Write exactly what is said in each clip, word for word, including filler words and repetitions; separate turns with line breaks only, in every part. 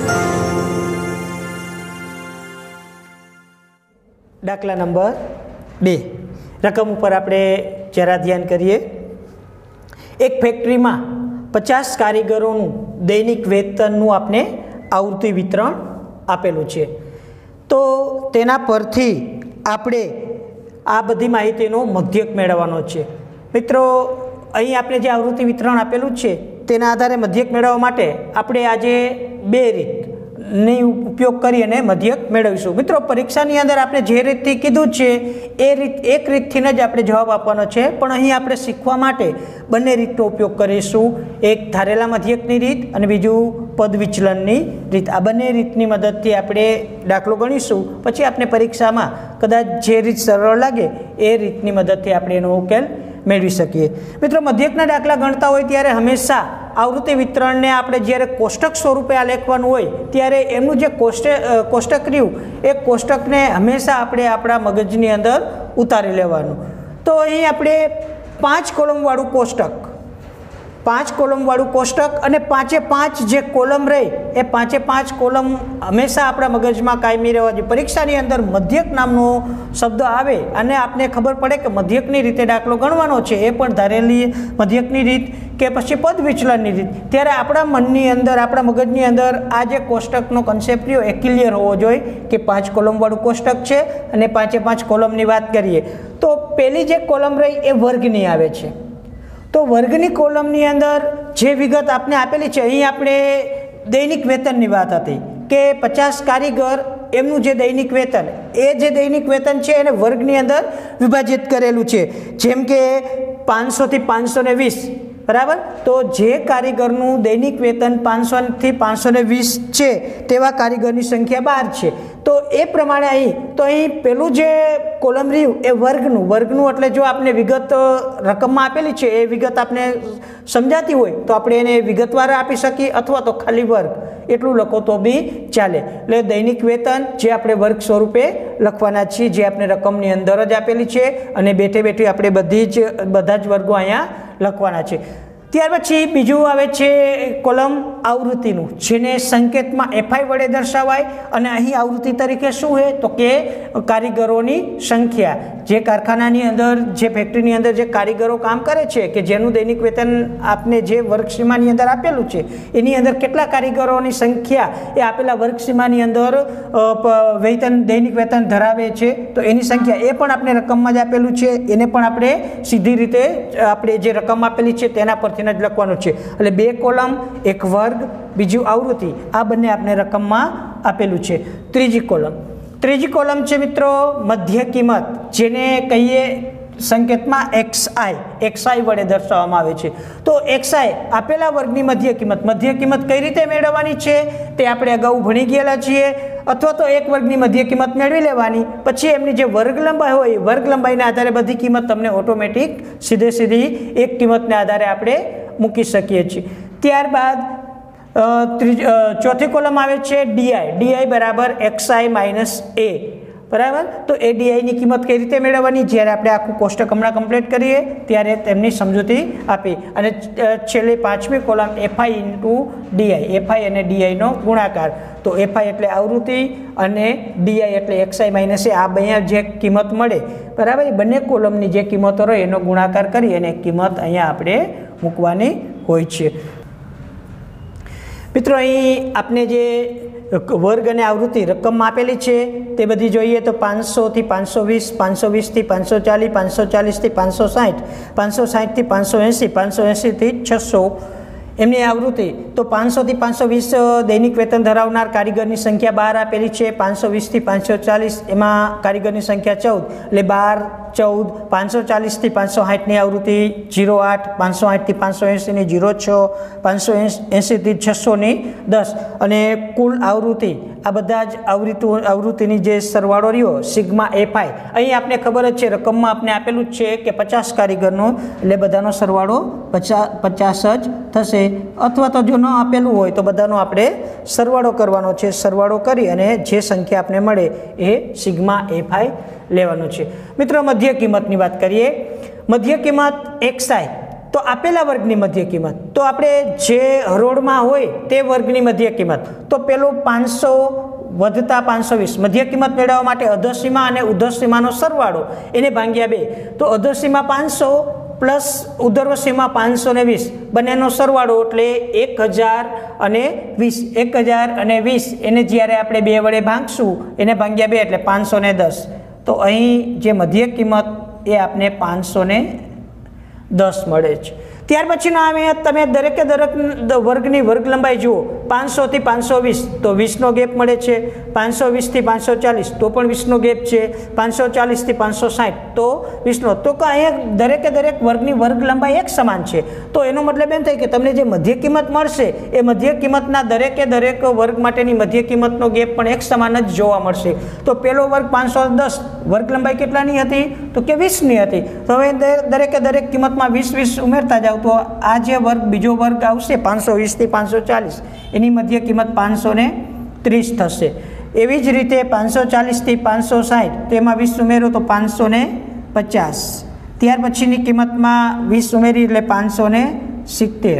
દાખલા નંબર બે રકમ ઉપર આપણે જરા ધ્યાન કરીએ। એક ફેક્ટરીમાં પચાસ કારીગરોનું દૈનિક વેતનનું આપણે આવૃત્તિ વિતરણ આપેલું છે। તો તેના પરથી આપણે આ બધી માહિતીનો મધ્યક મેળવવાનો છે। મિત્રો અહીં આપણે જે આવૃત્તિ વિતરણ આપેલું છે તેના આધારે મધ્યક મેળવવા માટે આપણે આજે બે રીતની ઉપયોગ કરી અને મધ્યક મેળવીશું। મિત્રો પરીક્ષાની અંદર આપણે જે રીતથી કીધું છે એ રીત એક રીતથી જ આપણે જવાબ આપવાનો છે, પણ અહીં આપણે શીખવા માટે બંને રીતનો ઉપયોગ કરીશું। એક ધારેલા મધ્યકની રીત અને બીજું પદ વિચલનની રીત। આ બંને રીતની મદદથી આપણે દાખલો ગણીશું, પછી આપણે પરીક્ષામાં કદાચ જે રીત સરળ લાગે એ રીતની મદદથી આપણે એનો ઉકેલ મેળવી શકીએ। મિત્રો મધ્યકના દાખલા ગણતા હોય ત્યારે હંમેશા આવૃત્તિ વિતરણને આપણે જ્યારે કોષ્ટક સ્વરૂપે આ લખવાનું હોય ત્યારે એમનું જે કોષ્ટક કોષ્ટક રહ્યું એ કોષ્ટકને હંમેશા આપણે આપણા મગજની અંદર ઉતારી લેવાનું। તો અહીં આપણે પાંચ કોલમવાળું કોષ્ટક પાંચ કોલમવાળું કોષ્ટક અને પાંચે પાંચ જે કોલમ રહે એ પાંચે પાંચ કોલમ હંમેશા આપણા મગજમાં કાયમી રહેવા જોઈએ। પરીક્ષાની અંદર મધ્યક નામનો શબ્દ આવે અને આપને ખબર પડે કે મધ્યકની રીતે દાખલો ગણવાનો છે, એ પણ ધારેલી મધ્યકની રીત કે પછી પદ વિચલનની રીત, ત્યારે આપણા મનની અંદર આપણા મગજની અંદર આ જે કોષ્ટકનો કન્સેપ્ટ રહ્યો એ ક્લિયર હોવો જોઈએ કે પાંચ કોલમવાળું કોષ્ટક છે અને પાંચે પાંચ કોલમની વાત કરીએ તો પહેલી જે કોલમ રહી એ વર્ગની આવે છે। તો વર્ગની કોલમની અંદર જે વિગત આપને આપેલી છે, અહીં આપણે દૈનિક વેતનની વાત હતી કે પચાસ કારીગર એમનું જે દૈનિક વેતન એ જે દૈનિક વેતન છે એને વર્ગની અંદર વિભાજિત કરેલું છે। જેમ કે પાંચસોથી પાંચસો ને વીસ બરાબર, તો જે કારીગરનું દૈનિક વેતન પાંચસોથી પાંચસો ને વીસ છે તેવા કારીગરની સંખ્યા બાર છે। તો એ પ્રમાણે અહીં તો અહીં પેલું જે કોલમ રહ્યું એ વર્ગનું વર્ગનું એટલે જો આપણે વિગત રકમમાં આપેલી છે એ વિગત આપણે સમજાતી હોય તો આપણે એને વિગતવાર આપી શકીએ, અથવા તો ખાલી વર્ગ એટલું લખો તો બી ચાલે। એટલે દૈનિક વેતન જે આપણે વર્ગ સ્વરૂપે લખવાના છીએ, જે આપણે રકમની અંદર જ આપેલી છે અને બેઠે બેઠી આપણે બધી જ બધા જ વર્ગો અહીંયા લખવાના છે। ત્યાર પછી બીજું આવે છે કોલમ આવૃત્તિનું, જેને સંકેતમાં એફઆઈ વડે દર્શાવાય અને અહીં આવૃત્તિ તરીકે શું છે તો કે કારીગરોની સંખ્યા। જે કારખાનાની અંદર જે ફેક્ટરીની અંદર જે કારીગરો કામ કરે છે કે જેનું દૈનિક વેતન આપને જે વર્ગસીમાની અંદર આપેલું છે એની અંદર કેટલા કારીગરોની સંખ્યા એ આપેલા વર્ગસીમાની અંદર વેતન દૈનિક વેતન ધરાવે છે તો એની સંખ્યા એ પણ આપણે રકમમાં જ આપેલું છે, એને પણ આપણે સીધી રીતે આપણે જે રકમ આપેલી છે તેના પરથી જ લખવાનું છે। એટલે બે કોલમ એક વર્ગ બીજું આવૃત્તિ આ બંને આપણે રકમમાં આપેલું છે। ત્રીજી કોલમ ત્રીજી કોલમ છે મિત્રો મધ્ય કિંમત, જેને કહીએ સંકેતમાં એક્સઆઈ એક્સઆઈ વડે દર્શાવવામાં આવે છે। તો એક્સઆઈ આપેલા વર્ગની મધ્ય કિંમત મધ્ય કિંમત કઈ રીતે મેળવવાની છે તે આપણે અગાઉ ભણી ગયેલા છીએ, અથવા તો એક વર્ગની મધ્ય કિંમત મેળવી લેવાની, પછી એમની જે વર્ગ લંબાઈ હોય વર્ગ લંબાઈના આધારે બધી કિંમત તમને ઓટોમેટિક સીધે સીધી એક કિંમતના આધારે આપણે મૂકી શકીએ છીએ। ત્યારબાદ ચોથી કોલમ આવે છે ડીઆઈ ડીઆઈ બરાબર એક્સઆઈ માઇનસ એ બરાબર। તો એ ડીઆઈની કિંમત કઈ રીતે મેળવવાની, જ્યારે આપણે આખું કોષ્ટક હમણાં કમ્પ્લીટ કરીએ ત્યારે તેમની સમજૂતી આપી। અને છેલ્લે પાંચમી column FI into DI FI અને ડીઆઈનો ગુણાકાર। તો એફઆઈ એટલે આવૃત્તિ અને ડીઆઈ એટલે એક્સઆઈ માઇનસ એ આ અહીંયા જે કિંમત મળે બરાબર, એ બંને કોલમની જે કિંમતો રહે એનો ગુણાકાર કરી અને કિંમત અહીંયા આપણે મૂકવાની હોય છે। મિત્રો અહીં આપણે જે વર્ગ અને આવૃત્તિ રકમમાં આપેલી છે તે બધી જોઈએ તો પાંચસોથી પાંચસો વીસ પાંચસો વીસથી પાંચસો ચાલીસ પાંચસો ચાલીસથી પાંચસો સાઠ પાંચસો સાઠથી પાંચસો એંસી પાંચસો એંસીથી છસો એમની આવૃત્તિ। તો પાંચસોથી પાંચસો વીસ દૈનિક વેતન ધરાવનાર કારીગરની સંખ્યા બાર આપેલી છે, પાંચસો વીસથી પાંચસો ચાલીસ એમાં કારીગરની સંખ્યા ચૌદ એટલે બાર ચૌદ, પાંચસો ચાલીસથી પાંચસો સાઠની આવૃત્તિ જીરો આઠ, પાંચસો આઠથી પાંચસો એંસીની જીરો છ, પાંચસો એંસીથી છસોની દસ અને કુલ આવૃત્તિ આ બધા જ આવૃત્તિ આવૃત્તિની જે સરવાળો રહ્યો સિગ્મા એફઆઈ, અહીં આપણે ખબર જ છે રકમમાં આપણે આપેલું જ છે કે પચાસ કારીગરનો એટલે બધાનો સરવાળો પચાસ પચાસ જ થશે, અથવા તો જો ન આપેલું હોય તો બધાનો આપણે સરવાળો કરવાનો છે। સરવાળો કરી અને જે સંખ્યા આપણે મળે એ સિગ્મા એફઆઈ લેવાનો છે। મિત્રો મધ્ય કિંમતની વાત કરીએ, મધ્ય કિંમત એક્સઆઈ તો આપેલા વર્ગની મધ્ય કિંમત, તો આપણે જે હરોળમાં હોય તે વર્ગની મધ્ય કિંમત, તો પેલું પાંચસો વધતા પાંચસો વીસ મધ્ય કિંમત મેળવવા માટે અધોસીમા અને ઉધોસીમાનો સરવાળો એને ભાગ્યા બે, તો અધોસીમા પાંચસો પ્લસ ઉધર્વસીમા પાંચસો ને વીસ બંનેનો સરવાળો એટલે એક હજાર અને વીસ એક હજાર અને વીસ એને જ્યારે આપણે બે વડે ભાગશું એને ભાગ્યા બે એટલે પાંચસો ને દસ, તો અહીં જે મધ્ય કિંમત એ આપણે પાંચસો ને દસ મળે છે. ત્યાર પછીનો આવે તમે દરેકે દરેક વર્ગની વર્ગ લંબાઈ જુઓ, પાંચસોથી પાંચસો વીસ તો વીસનો ગેપ મળે છે, પાંચસો વીસથી પાંચસો ચાલીસ તો પણ વીસનો ગેપ છે, પાંચસો ચાલીસથી પાંચસો સાઠ તો વીસનો, તો અહીંયા દરેકે દરેક વર્ગની વર્ગ લંબાઈ એક સમાન છે. તો એનો મતલબ એમ થાય કે તમને જે મધ્ય કિંમત મળશે એ મધ્ય કિંમતના દરેકે દરેક વર્ગ માટેની મધ્ય કિંમતનો ગેપ પણ એક સમાન જ જોવા મળશે. તો પહેલો વર્ગ પાંચસો દસ વર્ગ લંબાઈ કેટલાની હતી તો કે વીસની હતી. તો હવે દરેકે દરેક કિંમતમાં વીસ વીસ ઉમેરતા જાવ તો આ જે વર્ગ બીજો વર્ગ આવશે પાંચસો વીસથી પાંચસો ચાલીસ એની મધ્ય કિંમત પાંચસો ને ત્રીસ થશે. એવી જ રીતે પાંચસો ચાલીસથી પાંચસો સાઠ તો એમાં વીસ ઉમેરો તો પાંચસો ને પચાસ, ત્યાર પછીની કિંમતમાં વીસ ઉમેરી એટલે પાંચસો ને સિત્તેર,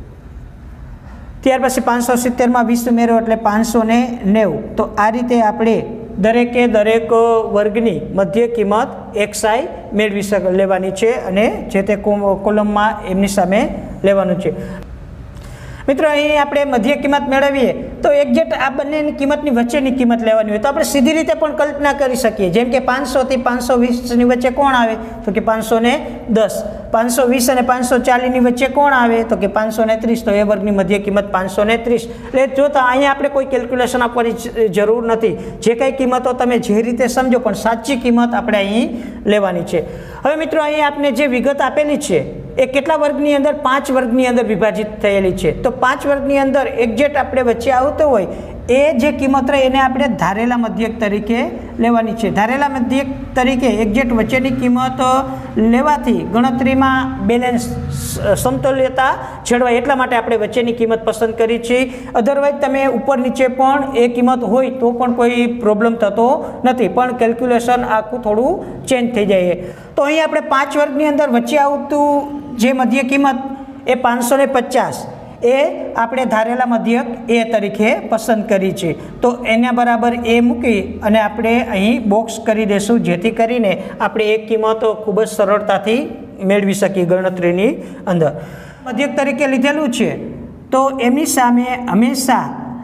ત્યાર પછી પાંચસો સિત્તેરમાં વીસ ઉમેરો એટલે પાંચસો ને નેવું. તો આ રીતે આપણે દરેકે દરેક વર્ગની મધ્ય કિંમત એક્સઆઈ મેળવી શક લેવાની છે અને જે તે કોલમમાં એમની સામે લેવાનું છે. મિત્રો અહીં આપણે મધ્ય કિંમત મેળવીએ તો એક્ઝેક્ટ આ બંનેની કિંમતની વચ્ચેની કિંમત લેવાની હોય તો આપણે સીધી રીતે પણ કલ્પના કરી શકીએ. જેમ કે પાંચસોથી પાંચસો વીસની વચ્ચે કોણ આવે તો કે પાંચસો ને દસ, પાંચસો વીસ અને પાંચસો ચાલીસની વચ્ચે કોણ આવે તો કે પાંચસો ને ત્રીસ, તો એ વર્ગની મધ્ય કિંમત પાંચસો ને ત્રીસ. એટલે જોતા અહીંયા આપણે કોઈ કેલ્ક્યુલેશન આપવાની જરૂર નથી, જે કંઈ કિંમતો તમે જે રીતે સમજો પણ સાચી કિંમત આપણે અહીં લેવાની છે. હવે મિત્રો અહીં આપણે જે વિગત આપેલી છે એ કેટલા વર્ગની અંદર પાંચ વર્ગની અંદર વિભાજિત થયેલી છે. તો પાંચ વર્ગની અંદર એક્ઝેક્ટ આપણે વચ્ચે આવતો હોય એ જે કિંમત રહે એને આપણે ધારેલા મધ્યક તરીકે લેવાની છે. ધારેલા મધ્યક તરીકે એક્ઝેક્ટ વચ્ચેની કિંમત લેવાથી ગણતરીમાં બેલેન્સ સમતુલ્યતા જળવાય એટલા માટે આપણે વચ્ચેની કિંમત પસંદ કરી છે. અધરવાઇઝ તમે ઉપર નીચે પણ એ કિંમત હોય તો પણ કોઈ પ્રોબ્લેમ થતો નથી, પણ કેલ્ક્યુલેશન આખું થોડું ચેન્જ થઈ જાય. તો અહીં આપણે પાંચ વર્ગની અંદર વચ્ચે આવતું જે મધ્ય કિંમત એ પાંચસો ને પચાસ એ આપણે ધારેલા મધ્યક એ તરીકે પસંદ કરી છે. તો એના બરાબર એ મૂકી અને આપણે અહીં બોક્સ કરી દઈશું, જેથી કરીને આપણે એક કિંમત ખૂબ જ સરળતાથી મેળવી શકીએ ગણતરીની અંદર. મધ્યક તરીકે લીધેલું છે તો એમની સામે હંમેશા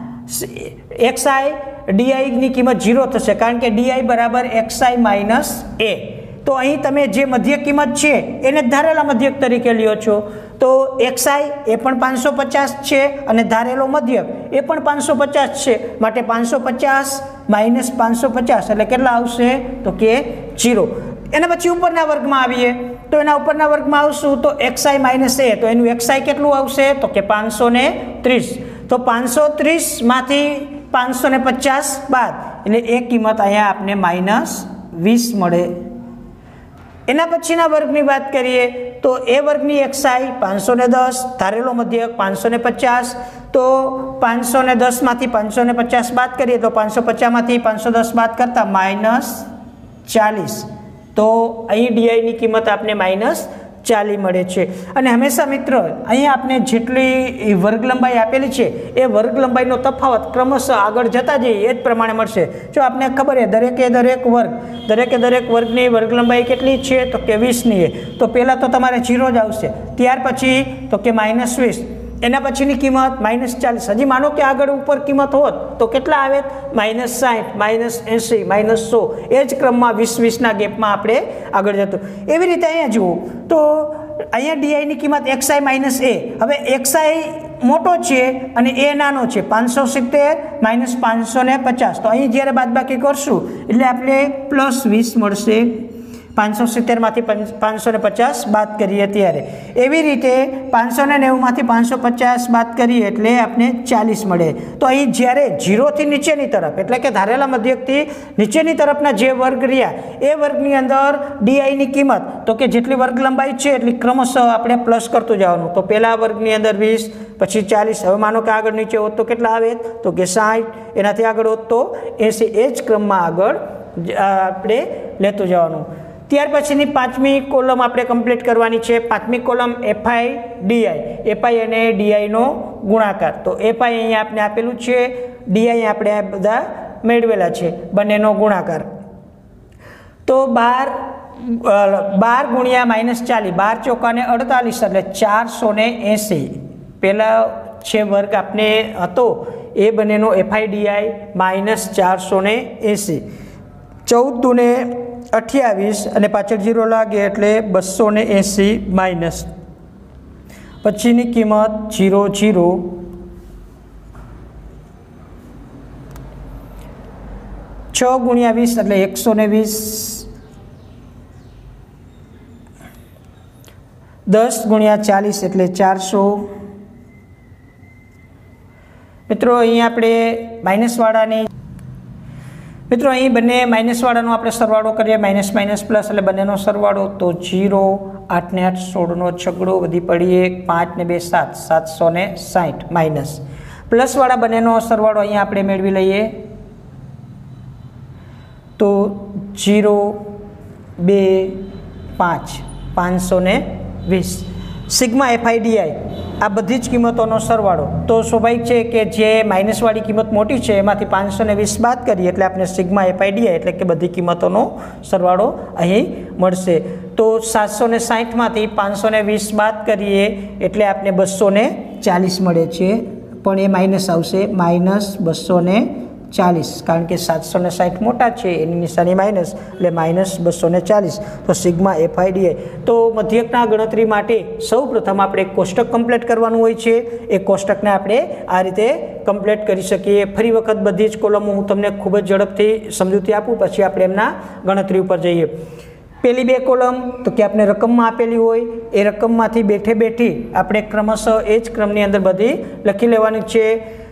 એક્સઆઈ ડીઆઈની કિંમત ઝીરો થશે, કારણ કે ડીઆઈ બરાબર એક્સઆઈ માઇનસ એ. તો અહીં તમે જે મધ્ય કિંમત છે એને ધારેલા મધ્યક તરીકે લ્યો છો, તો એક્સઆઈ એ પણ પાંચસો પચાસ છે અને ધારેલો મધ્યક એ પણ પાંચસો પચાસ છે, માટે પાંચસો પચાસ માઇનસ પાંચસો પચાસ એટલે કેટલા આવશે તો કે ઝીરો. એના પછી ઉપરના વર્ગમાં આવીએ તો એના ઉપરના વર્ગમાં આવશું તો એક્સઆઈ માઇનસ એ, તો એનું એક્સઆઈ કેટલું આવશે તો કે પાંચસો ને ત્રીસ. તો પાંચસો ત્રીસમાંથી પાંચસો ને પચાસ બાદ એટલે એ કિંમત અહીંયા આપણે માઇનસ વીસ મળે. એના પછીના વર્ગની વાત કરીએ તો એ વર્ગની એક્સઆઈ પાંચસો ને દસ, ધારેલો મધ્યક પાંચસો ને પચાસ, તો પાંચસો ને દસમાંથી પાંચસો ને પચાસ બાદ કરીએ તો પાંચસો પચાસમાંથી પાંચસો દસ બાદ કરતાં માઇનસ ચાલીસ. તો અહીં ડીઆઈની કિંમત આપને માઇનસ ચાલીસ મળે છે. અને હંમેશા મિત્રો અહીંયા આપણે જેટલી વર્ગ લંબાઈ આપેલી છે એ વર્ગ લંબાઈનો તફાવત ક્રમશઃ આગળ જતા જઈએ એ જ પ્રમાણે મળશે. જો આપને ખબર છે દરેકે દરેક વર્ગ દરેકે દરેક વર્ગની વર્ગ લંબાઈ કેટલી છે તો કે વીસની છે, તો પહેલાં તો તમારે ઝીરો જ આવશે, ત્યાર પછી તો કે માઇનસ વીસ, એના પછીની કિંમત માઇનસ ચાલીસ. હજી માનો કે આગળ ઉપર કિંમત હોત તો કેટલા આવે માઇનસ સાઠ, માઇનસ એંસી, માઇનસ સો, એ જ ક્રમમાં વીસ વીસના ગેપમાં આપણે આગળ જતું. એવી રીતે અહીંયા જુઓ તો અહીંયા ડીઆઈની કિંમત એક્સઆઈ માઇનસ એ. હવે એક્સઆઈ મોટો છે અને એ નાનો છે, પાંચસો સિત્તેર માઇનસ પાંચસો ને પચાસ. તો અહીં જ્યારે બાદબાકી કરશું એટલે આપણે પ્લસ વીસ મળશે. પાંચસો સિત્તેરમાંથી પાંચસો ને પચાસ બાદ કરીએ ત્યારે. એવી રીતે પાંચસો ને નેવુંમાંથી પાંચસો પચાસ બાદ કરીએ એટલે આપણે ચાલીસ મળે. તો અહીં જ્યારે ઝીરોથી નીચેની તરફ એટલે કે ધારેલા મધ્યકથી નીચેની તરફના જે વર્ગ રહ્યા એ વર્ગની અંદર ડીઆઈની કિંમત તો કે જેટલી વર્ગ લંબાઈ છે એટલી ક્રમશઃ આપણે પ્લસ કરતું જવાનું. તો પહેલા વર્ગની અંદર વીસ, પછી ચાલીસ, હવે માનો કે આગળ નીચે હોત તો કેટલા આવે તો કે સાઠ, એનાથી આગળ હોત તો એંસી, એ જ ક્રમમાં આગળ આપણે લેતું જવાનું. ત્યાર પછીની પાંચમી કોલમ આપણે કમ્પ્લીટ કરવાની છે. પાંચમી કોલમ એફઆઈ ડીઆઈ, એફઆઈ અને ડીઆઈનો ગુણાકાર. તો એફઆઈ અહીંયા આપણે આપેલું છે, ડીઆઈ આપણે આ બધા મેળવેલા છે, બંનેનો ગુણાકાર. તો બાર બાર ગુણ્યા માઇનસ ચાલીસ, બાર ચોકાને અડતાલીસ એટલે ચારસો ને એંસી. પહેલા છે વર્ગ આપણે હતો એ બંનેનો એફઆઈ ડીઆઈ માઇનસ ચારસો ને એંસી. ચૌદ દૂને અઠ્યાવીસ અને પાછળ જીરો લાગે એટલે બસો ને એંસી માઇનસ. પછીની કિંમત જીરો જીરો છ ગુણ્યા વીસ એટલે એકસો ને વીસ. દસ ગુણ્યા ચાલીસ એટલે ચારસો. મિત્રો અહીં આપણે માઇનસવાળાની મિત્રો અહીં બંને માઇનસવાળાનો આપણે સરવાળો કરીએ, માઇનસ માઇનસ પ્લસ એટલે બંનેનો સરવાળો. તો જીરો, આઠ ને આઠ સોળનો છગડો, વધી પડી એક, પાંચ ને બે સાત, સાતસો ને સાઠ માઇનસ. પ્લસવાળા બંનેનો સરવાળો અહીંયા આપણે મેળવી લઈએ. તો જીરો, બે, પાંચ, પાંચસો ને વીસ. સિગ્મા એફઆઈ ડીઆઈ આ બધી જ કિંમતોનો સરવાળો. તો સ્વાભાવિક છે કે જે માઇનસવાળી કિંમત મોટી છે એમાંથી પાંચસો ને વીસ બાદ કરીએ એટલે આપણે સિગ્મા એફઆઈ ડીઆઈ એટલે કે બધી કિંમતોનો સરવાળો અહીં મળશે. તો સાતસો ને સાઠમાંથી પાંચસો ને વીસ બાદ કરીએ એટલે આપણે બસો ને ચાલીસ મળે છે, પણ એ માઇનસ આવશે, માઇનસ બસો ને ચાલીસ, કારણ કે સાતસો ને સાઠ મોટા છે એની નિશાની માઇનસ એટલે માઇનસ બસો ને ચાલીસ. તો સિગ્મા એફઆઈ ડીઆઈ. તો મધ્યકના ગણતરી માટે સૌ પ્રથમ આપણે એક કોષ્ટક કમ્પ્લીટ કરવાનું હોય છે. એ કોષ્ટકને આપણે આ રીતે કમ્પ્લીટ કરી શકીએ. ફરી વખત બધી જ કોલમો હું તમને ખૂબ જ ઝડપથી સમજૂતી આપું, પછી આપણે એમના ગણતરી ઉપર જઈએ. પહેલી બે કોલમ તો કે આપણે રકમમાં આપેલી હોય, એ રકમમાંથી બેઠે બેઠી આપણે ક્રમશઃ એ જ ક્રમની અંદર બધી લખી લેવાની છે.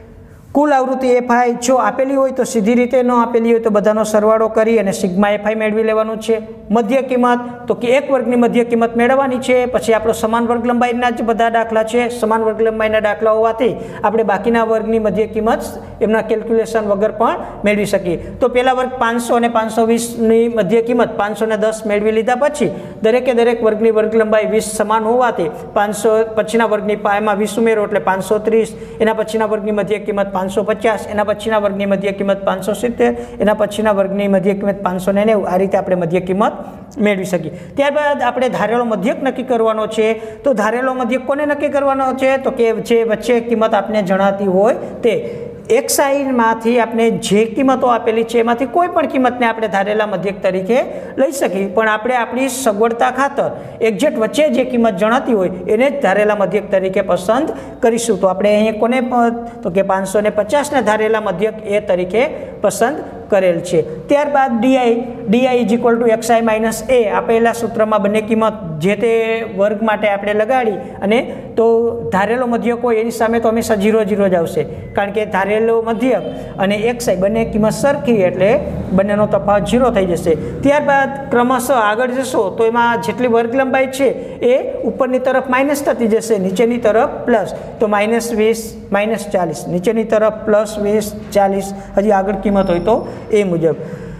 કુલ આવૃત્તિ એફઆઈ જો આપેલી હોય તો સીધી રીતે, ન આપેલી હોય તો બધાનો સરવાળો કરી અને સિગ્મા એફઆઈ મેળવી લેવાનું છે. મધ્ય કિંમત તો કે એક વર્ગની મધ્ય કિંમત મેળવવાની છે. પછી આપણો સમાન વર્ગ લંબાઈના જ બધા દાખલા છે. સમાન વર્ગ લંબાઈના દાખલા હોવાથી આપણે બાકીના વર્ગની મધ્ય કિંમત એમના કેલ્ક્યુલેશન વગર પણ મેળવી શકીએ. તો પહેલા વર્ગ પાંચસો અને પાંચસો વીસની મધ્ય કિંમત પાંચસો ને દસ મેળવી લીધા પછી દરેકે દરેક વર્ગની વર્ગ લંબાઈ વીસ સમાન હોવાથી પાંચસો પછીના વર્ગની એમાં વીસ ઉમેરો એટલે પાંચસો ત્રીસ. એના પછીના વર્ગની મધ્ય કિંમત પાંચસો પચાસ, એના પછીના વર્ગની મધ્ય કિંમત પાંચસો સિત્તેર, એના પછીના વર્ગની મધ્ય કિંમત પાંચસો ને નેવું. આ રીતે આપણે મધ્ય કિંમત મેળવી શકીએ. ત્યારબાદ આપણે ધારેલો મધ્યક નક્કી કરવાનો છે. તો ધારેલો મધ્યક કોને નક્કી કરવાનો છે? તો કે જે વચ્ચે કિંમત આપને જણાતી હોય તે. એક સાઈડમાંથી આપણે જે કિંમતો આપેલી છે એમાંથી કોઈ પણ કિંમતને આપણે ધારેલા મધ્યક તરીકે લઈ શકીએ, પણ આપણે આપણી સગવડતા ખાતર એક્ઝેક્ટ વચ્ચે જે કિંમત જણાતી હોય એને જ ધારેલા મધ્યક તરીકે પસંદ કરીશું. તો આપણે અહીં કોને તો કે પાંચસો ને પચાસને ધારેલા મધ્યક એ તરીકે પસંદ કરેલ છે. ત્યારબાદ DI DI is equal to XI minus A આપેલા સૂત્રમાં બંને કિંમત જે તે વર્ગ માટે આપણે લગાડી અને તો ધારેલો મધ્યક હોય એની સામે તો હંમેશા જીરો જીરો જ આવશે, કારણ કે ધારેલો મધ્યક અને એક્સઆઈ બંને કિંમત સરખી એટલે બંનેનો તફાવત જીરો થઈ જશે. ત્યારબાદ ક્રમશઃ આગળ જશો તો એમાં જેટલી વર્ગ લંબાઈ છે એ ઉપરની તરફ માઇનસ થતી જશે, નીચેની તરફ પ્લસ. તો માઇનસ વીસ માઇનસ ચાલીસ, નીચેની તરફ પ્લસ વીસ ચાલીસ, હજી આગળ કિંમત હોય તો એ મુજબ.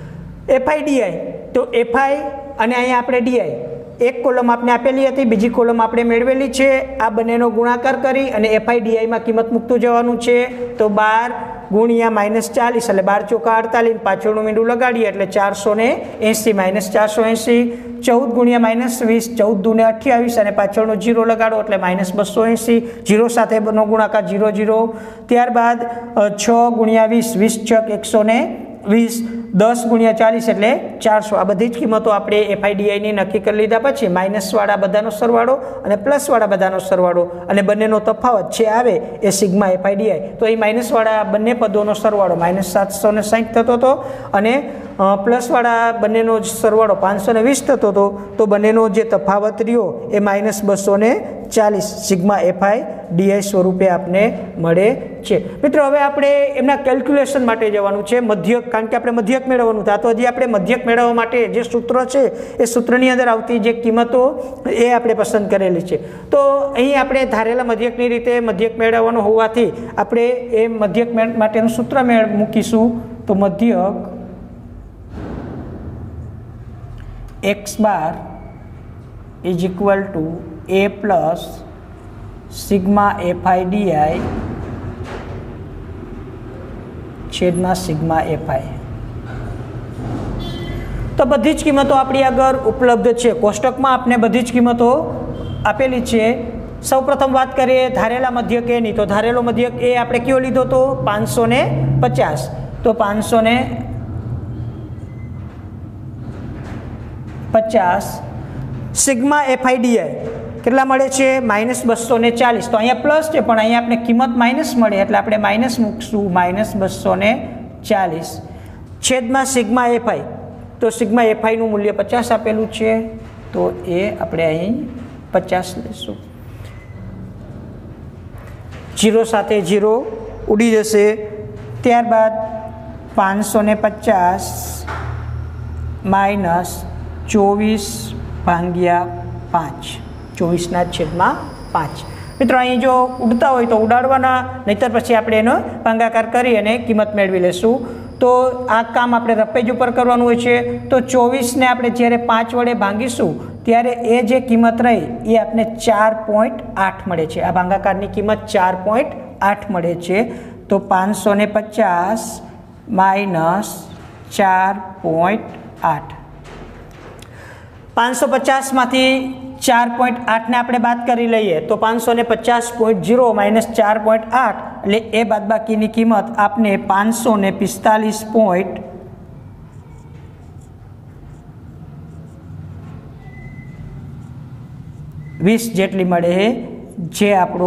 એફઆઈ ડીઆઈ તો એફઆઈ અને અહીંયા આપણે ડીઆઈ એક કોલમ આપણે આપેલી હતી, બીજી કોલમ આપણે મેળવેલી છે. આ બંનેનો ગુણાકાર કરી અને એફઆઈ ડીઆઈમાં કિંમત મૂકતું જવાનું છે. તો બાર ગુણ્યા માઇનસ ચાલીસ એટલે બાર ચોકા અડતાલીસ, પાછળનું મીંડું લગાડીએ એટલે ચારસો ને એંસી માઇનસ ચારસો એંસી. ચૌદ ગુણ્યા માઇનસ વીસ, ચૌદ દૂને અઠ્યાવીસ અને પાછળનો જીરો લગાડો એટલે માઇનસ બસો એંસી. જીરો સાથે નો ગુણાકાર જીરો જીરો. ત્યારબાદ છ ગુણ્યા વીસ, વીસ છક એકસો ને વીસ. દસ ગુણ્યા ચાલીસ એટલે ચારસો. આ બધી જ કિંમતો આપણે એફઆઈડીઆઈની નક્કી કરી લીધા પછી માઇનસવાળા બધાનો સરવાળો અને પ્લસવાળા બધાનો સરવાળો અને બંનેનો તફાવત જે આવે એ સિગ્મા એફઆઈડીઆઈ. તો એ માઇનસવાળા બંને પદોનો સરવાળો માઇનસ સાતસો ને સાઠ થતો હતો અને પ્લસવાળા બંનેનો સરવાળો પાંચસો ને વીસ થતો હતો. તો બંનેનો જે તફાવત રહ્યો એ માઇનસ બસો ને ચાલીસ સિગ્મા એફઆઈ ડીઆઈ સ્વરૂપે આપને મળે છે. મિત્રો હવે આપણે એમના કેલ્ક્યુલેશન માટે જવાનું છે મધ્યક, કારણ કે આપણે મધ્યક મેળવવાનું હતા. તો હજી આપણે મધ્યક મેળવવા માટે જે સૂત્ર છે એ સૂત્રની અંદર આવતી જે કિંમતો એ આપણે પસંદ કરેલી છે. તો અહીં આપણે ધારેલા મધ્યકની રીતે મધ્યક મેળવવાનું હોવાથી આપણે એ મધ્યક માટેનું સૂત્ર મૂકીશું. તો મધ્યક X bar is equal to A plus sigma F I D I छेद में सिग्मा एफ आई। तो बधी ज किंमतो आपणी आगळ उपलब्ध है। कोष्टक में आपने बधी ज किंमतो आपेली है। सौ प्रथम बात करिए धारेला मध्यक ए नी, तो धारेलो मध्यक ए आपणे क्यों लीधो तो पांच सौ ने पचास। तो पांच सौ ने पचास sigma F I D I કેટલા મળે છે માઇનસ બસો ને ચાલીસ। તો અહીંયા પ્લસ છે પણ અહીંયા આપણે કિંમત માઇનસ મળે એટલે આપણે માઇનસ મૂકશું માઇનસ બસો ને ચાલીસ છેદમાં સિગ્મા એફઆઈ। તો સિગ્મા એફઆઈનું મૂલ્ય પચાસ આપેલું છે તો એ આપણે અહીં પચાસ લઈશું। જીરો સાથે જીરો ઉડી જશે। ત્યારબાદ પાંચસો ને પચાસ માઇનસ ચોવીસ ભાગ્યા પાંચ ચોવીસના છેદમાં પાંચ। મિત્રો અહીં જો ઉડતા હોય તો ઉડાડવાના, નહીતર પછી આપણે એનો ભાગાકાર કરી અને કિંમત મેળવી લેશું। તો આ કામ આપણે રફેજ ઉપર કરવાનું હોય છે। તો ચોવીસને આપણે જ્યારે પાંચ વડે ભાંગીશું ત્યારે એ જે કિંમત રહી એ આપણે ચાર પોઈન્ટ આઠ મળે છે। આ ભાગાકારની કિંમત ચાર પોઈન્ટ આઠ મળે છે। તો પાંચસો ને પચાસ માઇનસ ચાર પોઈન્ટ આઠ પાંચસો પચાસ માંથી चार पॉइंट आठ ने आपणे बात करी लईए तो पांच सौ ने पचास पॉइंट जीरो माइनस चार पॉइंट आठ एटले ए बादबाकी की कीमत आपने पांच सौ ने पिस्तालीस पॉइंट वीस जेटली मळे है, जे आपणो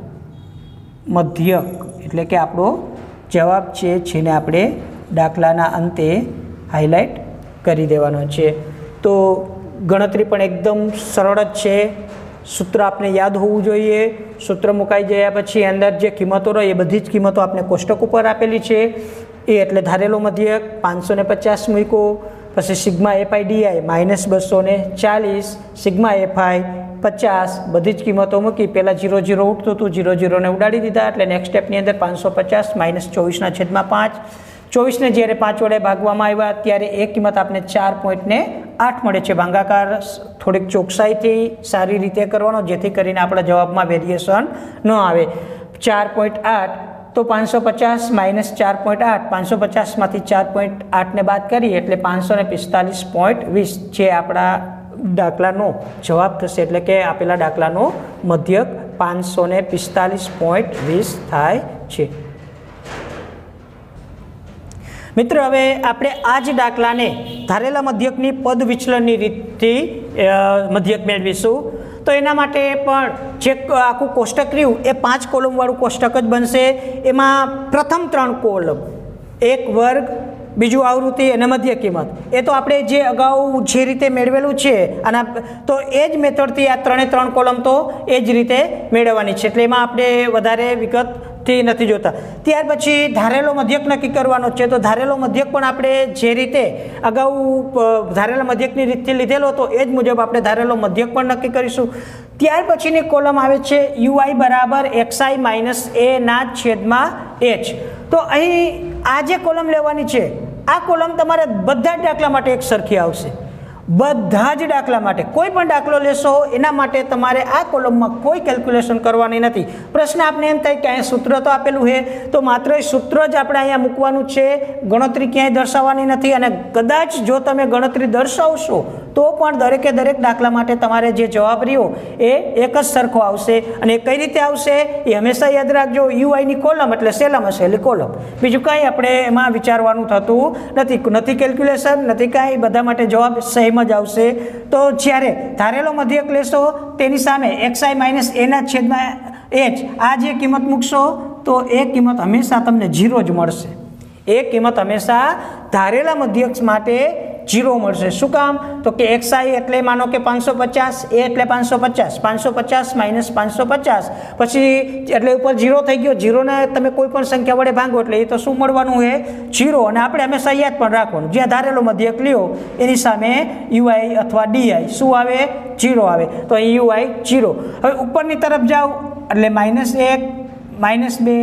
मध्यक एटले के आपणो जवाब छे, जेने आपणे दाखलाना अंते हाईलाइट करी देवानो छे। तो गणतरी पण एकदम सरल ज छे। सूत्र आपने याद होवुं जोईए। सूत्र मुकाई गया पछी अंदर जे किंमतो रही ए बधी ज किंमतो आपने कोष्टक पर आपेली छे। ए एटले धारेलो मध्यक पांच सौ ने पचास मूक्यो, पछी sigma F I D I minus बसो ने चालीस सिग्मा एफ आई पचास बधी ज किंमतो मूकी। पहला जीरो जीरो उठतुं हतुं, जीरो जीरो ने उडाड़ी दीधा एटले नेक्स्ट स्टेपनी अंदर पांच सौ पचास माइनस चौवीस ना छेदमां पांच। चौवीस ने જ્યારે પાંચ વડે ભાગવામાં આવ્યા ત્યારે એ કિંમત આપણે ચાર પોઈન્ટ ને આઠ મળે છે। ભાગાકાર થોડીક ચોકસાઈથી સારી રીતે કરવાનો જેથી કરીને આપણા જવાબમાં વેરિએશન ન આવે। ચાર પોઈન્ટ આઠ તો પાંચસો પચાસ માઇનસ ચાર પોઈન્ટ આઠ પાંચસો પચાસમાંથી ચાર પોઈન્ટ આઠને બાદ કરીએ એટલે પાંચસો ને પિસ્તાલીસ પોઈન્ટ વીસ જે આપણા દાખલાનો જવાબ થશે। એટલે કે આપેલા દાખલાનો મધ્યક પાંચસો ને પિસ્તાલીસ પોઈન્ટ વીસ થાય છે। मित्र हवे आपणे आज दाखला ने धारेला मध्यकनी पद विचलननी रीतथी मध्यक मेळवीशुं। तो एना माटे पण जे आखुं कोष्टक रह्युं ए पांच कोलम वाळुं कोष्टक ज बनशे। एमां प्रथम त्रण कोलम एक वर्ग बीजू आवृत्ति अने मध्य किंमत ए तो आपणे जे अगाऊ जे रीते मेळवेलुं छे आना तो ए ज मेथडथी आ त्रणेय त्रण कोलम तो ए ज रीते मेळवવાની છે। એટલે એમાં આપણે વધારે વિગત थी नहीं जोता। त्यार पछी धारेलो मध्यक नक्की करवानो छे। तो धारेलो मध्यक पण आपणे जे रीते अगाऊ धारेला मध्यकनी रीतथी लीधेलो तो ए ज मुजब आपणे धारेलो मध्यक पण नक्की करीशुं। त्यार पछीनी कोलम आवे छे यू आई बराबर एक्स आई माइनस ए ना छेदमां एच। तो अहीं आ जे कोलम लेवानी छे आ कोलम तमारे बधा ज दाखला माटे एक सरखी आवशे। बधा ज दाखला माटे कोई पण दाखलो लेशो एना माटे तमारे आ कोलममां कोई केल्क्युलेशन करवानी नथी। प्रश्न आपने एम थाय के अहीं सूत्र तो आपेलुं है तो मात्र सूत्र ज आपणे अहींया मूकवानुं छे, गणतरी क्यांय दर्शावવાની નથી। અને કદાચ જો તમે ગણતરી દર્શાવશો તો પણ દરેકે દરેક દાખલા માટે તમારે જે જવાબ રહ્યો એ એક જ સરખો આવશે। અને કઈ રીતે આવશે એ હંમેશા યાદ રાખજો। યુઆઈ ની કોલમ એટલે સહેલામાં સહેલી કોલમ, બીજું કાંઈ આપણે એમાં વિચારવાનું થતું નથી, નથી કેલ્ક્યુલેશન નથી કાંઈ, બધા માટે જવાબ સેમ જ આવશે। તો જ્યારે ધારેલો મધ્યક લેશો તેની સામે એક્સ આઈ માઇનસ એના છેદમાં એચ આ જે કિંમત મૂકશો તો એ કિંમત હંમેશા તમને જીરો જ મળશે। એ કિંમત હંમેશા ધારેલા મધ્યક માટે जीरो मळशे। शुं काम तो कि एक्स आई एटले मानो कि पांच सौ पचास ए एटले पांच सौ पचास पांच सौ पचास माइनस पांच सौ पचास पछी एटले उपर जीरो थई गयो। जीरो ने तमे कोई पण संख्या वडे भांगो एटले ए तो शुं मळवानुं है जीरो। अने आपणे हमेशा याद पण राखवानुं ज्यां धारेलो मध्यक ल्यो एनी सामे यूआई अथवा डीआई शुं आवे जीरो आवे। तो यूआई जीरो। हवे उपरनी तरफ जाओ एटले माइनस एक माइनस बे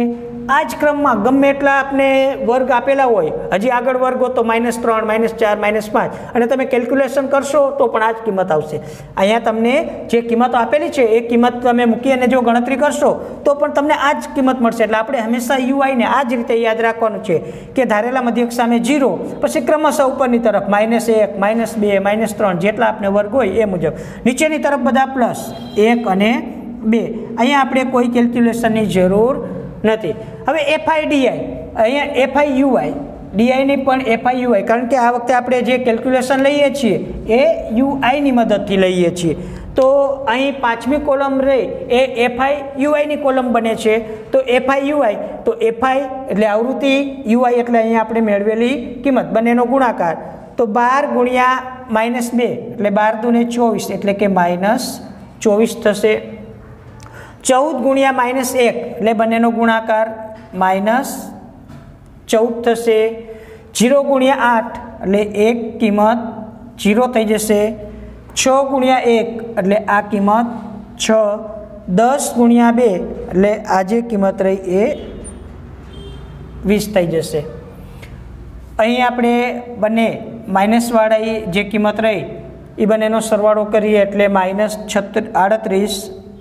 આ જ ક્રમમાં ગમે એટલા આપને વર્ગ આપેલા હોય, હજી આગળ વર્ગ હો તો માઇનસ ત્રણ, માઇનસ ચાર, માઇનસ પાંચ, અને તમે કેલ્ક્યુલેશન કરશો તો પણ આ જ કિંમત આવશે. અહીંયા તમને જે કિંમતો આપેલી છે એ કિંમત તમે મૂકી અને જો ગણતરી કરશો તો પણ તમને આ જ કિંમત મળશે. એટલે આપણે હંમેશા યુઆઈને આ જ રીતે યાદ રાખવાનું છે કે ધારેલા મધ્યક સામે જીરો, પછી ક્રમશઃ ઉપરની તરફ માઇનસ એક, માઇનસ બે, માઇનસ ત્રણ, જેટલા આપણે વર્ગ હોય એ મુજબ, નીચેની તરફ બધા પ્લસ એક અને બે. અહીંયા આપણે કોઈ કેલ્ક્યુલેશનની જરૂર નથી. હવે એફઆઈ ડીઆઈ, અહીંયા એફઆઈ યુઆઈ, ડીઆઈની પણ એફઆઈ યુઆઈ, કારણ કે આ વખતે આપણે જે કેલ્ક્યુલેશન લઈએ છીએ એ યુઆઈની મદદથી લઈએ છીએ. તો અહીં પાંચમી કોલમ રહી એ એફઆઈ યુઆઈની કોલમ બને છે. તો એફઆઈ યુઆઈ, તો એફઆઈ એટલે આવૃત્તિ, યુઆઈ એટલે અહીંયા આપણે મેળવેલી કિંમત, બંનેનો ગુણાકાર. તો બાર ગુણ્યા માઇનસ બે એટલે બાર દુને ચોવીસ એટલે કે માઇનસ ચોવીસ થશે. ચૌદ ગુણ્યા માઇનસ એક એટલે બંનેનો ગુણાકાર માઇનસ ચૌદ થશે. જીરો ગુણ્યા આઠ એટલે એક કિંમત જીરો થઈ જશે. છ ગુણ્યા એક એટલે આ કિંમત છ. દસ ગુણ્યા બે એટલે આ જે કિંમત રહી એ વીસ થઈ જશે. અહીં આપણે બંને માઇનસવાળા જે કિંમત રહી એ બંનેનો સરવાળો કરીએ એટલે માઇનસ છત્રીસ આડત્રીસ,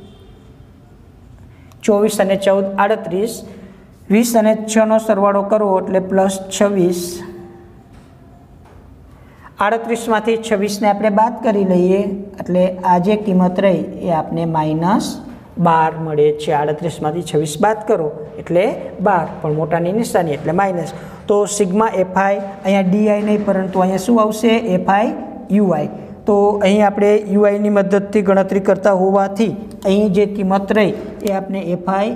ચોવીસ અને ચૌદ આડત્રીસ, વીસ અને છનો સરવાળો કરવો એટલે પ્લસ છવ્વીસ. આડત્રીસમાંથી છવ્વીસને આપણે બાદ કરી લઈએ એટલે આ જે કિંમત રહી એ આપણે માઇનસ બાર મળે છે. આડત્રીસમાંથી છવ્વીસ બાદ કરો એટલે બાર, પણ મોટાની નિશાની એટલે માઇનસ. તો સિગ્મા એફઆઈ, અહીંયા ડીઆઈ નહીં પરંતુ અહીંયા શું આવશે? FI UI. તો અહીં આપણે યુઆઈની મદદથી ગણતરી કરતા હોવાથી અહીં જે કિંમત રહી એ આપણે એફઆઈ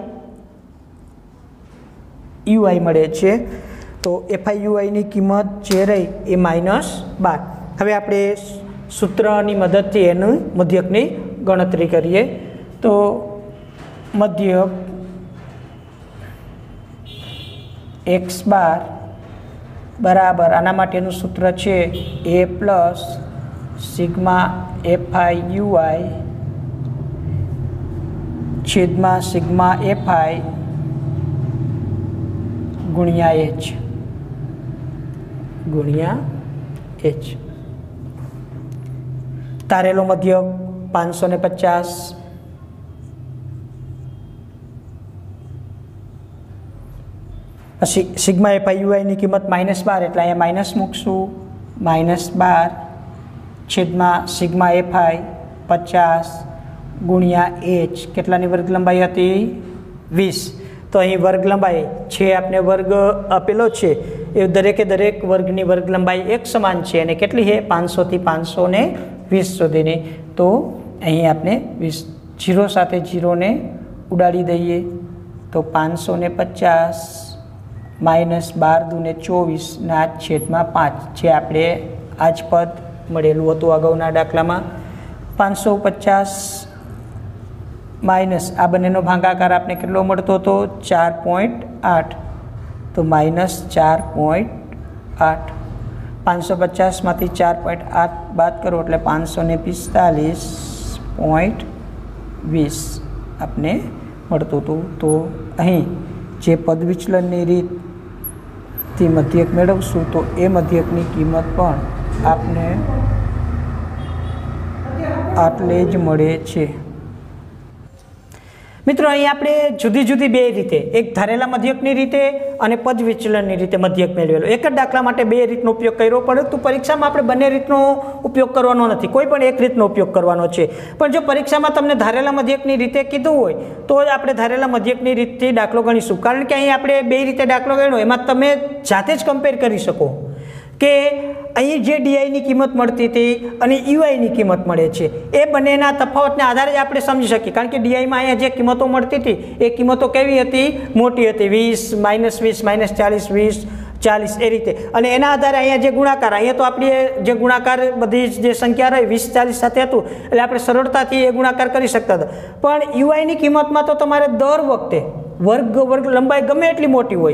યુઆઈ મળે છે. તો એફઆઈ યુઆઈની કિંમત જે રહી એ માઇનસ બાર. હવે આપણે સૂત્રની મદદથી એનું મધ્યકની ગણતરી કરીએ. તો મધ્યક એક્સ બાર બરાબર, આના માટેનું સૂત્ર છે A plus sigma FI UI છેદમાં સિગ્મા એફઆઈ ગુણ્યા એચ ગુણ્યા એચ. તારેલો મધ્યક પાંચસો ને પચાસ, પછી સિગ્મા એફઆઈ યુઆઈની કિંમત માઇનસ બાર એટલે અહીંયા માઇનસ મૂકશું. માઇનસ બાર છેદમાં સિગ્મા એફઆઈ પચાસ ગુણ્યા એચ. કેટલાની વર્ગ લંબાઈ હતી? વીસ. તો અહીં વર્ગ લંબાઈ છે આપણે વર્ગ આપેલો છે એ દરેકે દરેક વર્ગની વર્ગ લંબાઈ એક સમાન છે અને કેટલી છે? પાંચસોથી પાંચસો ને વીસ સુધીની. તો અહીં આપણે વીસ જીરો સાથે જીરોને ઉડાડી દઈએ તો પાંચસો ને પચાસ માઇનસ બાર દુને ચોવીસ ના છેદમાં પાંચ, જે આપણે આ જ પદ મળેલું હતું અગાઉના દાખલામાં. પાંચસો પચાસ માઇનસ આ બંનેનો ભાગાકાર આપણે કેટલો મળતો હતો? ચાર પોઈન્ટ આઠ. તો માઇનસ ચાર પોઈન્ટ આઠ. પાંચસો પચાસમાંથી ચાર પોઈન્ટ આઠ બાદ કરો એટલે પાંચસો ને પિસ્તાલીસ પોઈન્ટ વીસ આપણે મળતું હતું. તો અહીં જે પદ વિચલનની રીતથી મધ્યક મેળવશું તો એ મધ્યકની કિંમત પણ આપને આટલે જ મળે છે. મિત્રો અહીં આપણે જુદી જુદી બે રીતે, એક ધારેલા મધ્યકની રીતે અને પદ વિચલનની રીતે મધ્યક મેળવેલો. એક જ દાખલા માટે બે રીતનો ઉપયોગ કર્યો, પરંતુ પરીક્ષામાં આપણે બંને રીતનો ઉપયોગ કરવાનો નથી, કોઈ પણ એક રીતનો ઉપયોગ કરવાનો છે. પણ જો પરીક્ષામાં તમને ધારેલા મધ્યકની રીતે કીધું હોય તો જ આપણે ધારેલા મધ્યકની રીતથી દાખલો ગણીશું. કારણ કે અહીં આપણે બે રીતે દાખલો ગણ્યો એમાં તમે જાતે જ કમ્પેર કરી શકો કે અહીં જે ડીઆઈની કિંમત મળતી હતી અને યુઆઈની કિંમત મળે છે એ બંનેના તફાવતને આધારે જ આપણે સમજી શકીએ. કારણ કે ડીઆઈમાં અહીંયા જે કિંમતો મળતી હતી એ કિંમતો કેવી હતી? મોટી હતી. વીસ, માઇનસ વીસ, માઇનસ ચાલીસ, વીસ, ચાલીસ એ રીતે. અને એના આધારે અહીંયા જે ગુણાકાર, અહીંયા તો આપણી જે ગુણાકાર બધી જે સંખ્યા રહી વીસ ચાલીસ સાથે હતું એટલે આપણે સરળતાથી એ ગુણાકાર કરી શકતા હતા. પણ યુઆઈની કિંમતમાં તો તમારે દર વખતે વર્ગ વર્ગ લંબાઈ ગમે એટલી મોટી હોય,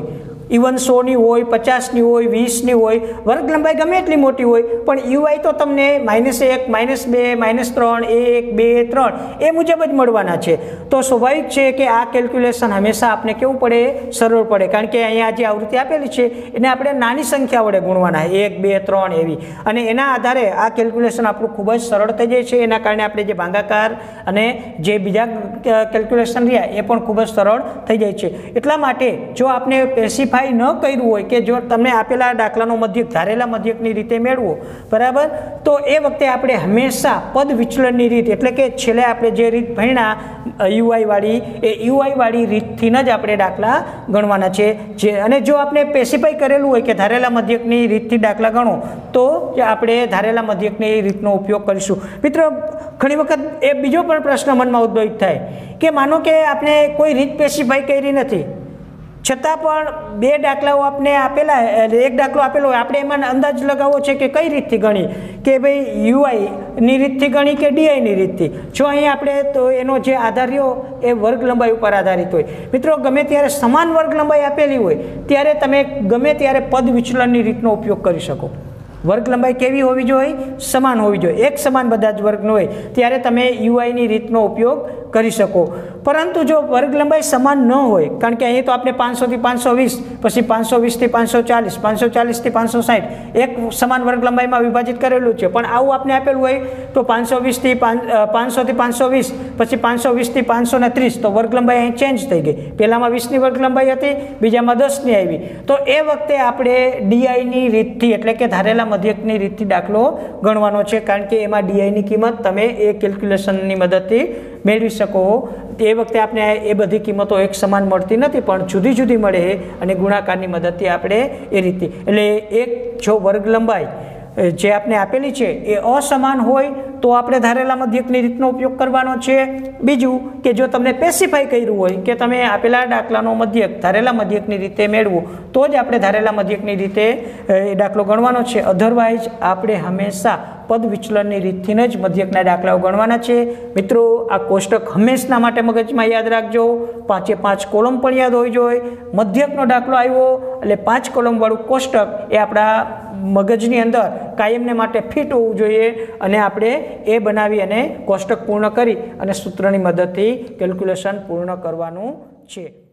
ઇવન સોની હોય, પચાસની હોય, વીસની હોય, વર્ગ લંબાઈ ગમે એટલી મોટી હોય, પણ યુઆઈ તો તમને માઇનસ એક, માઇનસ બે, માઇનસ ત્રણ, એક, બે, ત્રણ એ મુજબ જ મળવાના છે. તો સ્વાભાવિક છે કે આ કેલ્ક્યુલેશન હંમેશા આપણે કેવું પડે, સરળ પડે, કારણ કે અહીંયા જે આવૃત્તિ આપેલી છે એને આપણે નાની સંખ્યા વડે ગુણવાના, એક, બે, ત્રણ એવી, અને એના આધારે આ કેલ્ક્યુલેશન આપણું ખૂબ જ સરળ થઈ જાય છે. એના કારણે આપણે જે ભાગાકાર અને જે બીજા કેલ્ક્યુલેશન રહ્યા એ પણ ખૂબ જ સરળ થઈ જાય છે. એટલા માટે જો આપણે સ્પેસિફાઈ ન કર્યું હોય કે જો તમને આપેલા દાખલાનો મધ્યક ધારેલા મધ્યકની રીતે મેળવો, બરાબર, તો એ વખતે આપણે હંમેશા પદ વિચલનની રીત એટલે કે છેલ્લે આપણે જે રીત ભણ્યા યુઆઈ વાળી એ યુઆઈ વાળી રીતથી જ આપણે દાખલા ગણવાના છે. જે અને જો આપણે સ્પેસિફાઈ કરેલું હોય કે ધારેલા મધ્યકની રીતથી દાખલા ગણો તો આપણે ધારેલા મધ્યકની રીતનો ઉપયોગ કરીશું. મિત્રો, ઘણી વખત એ બીજો પણ પ્રશ્ન મનમાં ઉદ્ભવિત થાય કે માનો કે આપણે કોઈ રીત સ્પેસિફાઈ કરી નથી, છતાં પણ બે દાખલાઓ આપણે આપેલા, એક દાખલો આપેલો હોય, આપણે એમાં અંદાજ લગાવવો છે કે કઈ રીતથી ગણી, કે ભાઈ યુઆઈની રીતથી ગણી કે ડીઆઈની રીતથી. જો અહીં આપણે તો એનો જે આધાર રહ્યો એ વર્ગ લંબાઈ ઉપર આધારિત હોય. મિત્રો, ગમે ત્યારે સમાન વર્ગ લંબાઈ આપેલી હોય ત્યારે તમે ગમે ત્યારે પદ વિચલનની રીતનો ઉપયોગ કરી શકો. વર્ગ લંબાઈ કેવી હોવી જોઈએ? સમાન હોવી જોઈએ, એક સમાન બધા જ વર્ગનો હોય ત્યારે તમે યુઆઈની રીતનો ઉપયોગ કરી શકો. પરંતુ જો વર્ગ લંબાઈ સમાન ન હોય, કારણ કે અહીં તો આપણે પાંચસોથી પાંચસો વીસ, પછી પાંચસો વીસથી પાંચસો ચાલીસ, પાંચસો ચાલીસથી પાંચસો સાઠ એક સમાન વર્ગ લંબાઈમાં વિભાજિત કરેલું છે, પણ આવું આપણે આપેલું હોય તો પાંચસો વીસથી પાંચસોથી પાંચસો વીસ, પછી પાંચસો વીસથી પાંચસો ને ત્રીસ, તો વર્ગ લંબાઈ અહીં ચેન્જ થઈ ગઈ. પહેલામાં વીસની વર્ગ લંબાઈ હતી, બીજામાં દસની આવી. તો એ વખતે આપણે ડીઆઈની રીતથી એટલે કે ધારેલા મધ્યકની રીતથી દાખલો ગણવાનો છે, કારણ કે એમાં ડીઆઈની કિંમત તમે એ કેલ્ક્યુલેશનની મદદથી મેળવી શકો. એ વખતે આપણે એ બધી કિંમતો એક સમાન મળતી નથી, પણ જુદી જુદી મળે અને ગુણાકારની મદદથી આપણે એ રીતે, એટલે એક જો વર્ગ લંબાઈ જે આપણે આપેલી છે એ અસમાન હોય તો આપણે ધારેલા મધ્યકની રીતનો ઉપયોગ કરવાનો છે. બીજું કે જો તમને સ્પેસિફાઈ કર્યું હોય કે તમે આપેલા દાખલાનો મધ્યક ધારેલા મધ્યકની રીતે મેળવો તો જ આપણે ધારેલા મધ્યકની રીતે એ દાખલો ગણવાનો છે. અધરવાઇઝ આપણે હંમેશા પદ વિચલનની રીતથી જ મધ્યકના દાખલાઓ ગણવાના છે. મિત્રો, આ કોષ્ટક હંમેશા માટે મગજમાં યાદ રાખજો. પાંચે પાંચ કોલમ પણ યાદ હોવી જોઈએ. મધ્યકનો દાખલો આવ્યો એટલે પાંચ કોલમવાળું કોષ્ટક એ આપણા મગજની અંદર કાયમને માટે ફિટ હોવું જોઈએ, અને આપણે એ બનાવી અને કોષ્ટક પૂર્ણ કરી અને સૂત્રની મદદથી કેલ્ક્યુલેશન પૂર્ણ કરવાનું છે.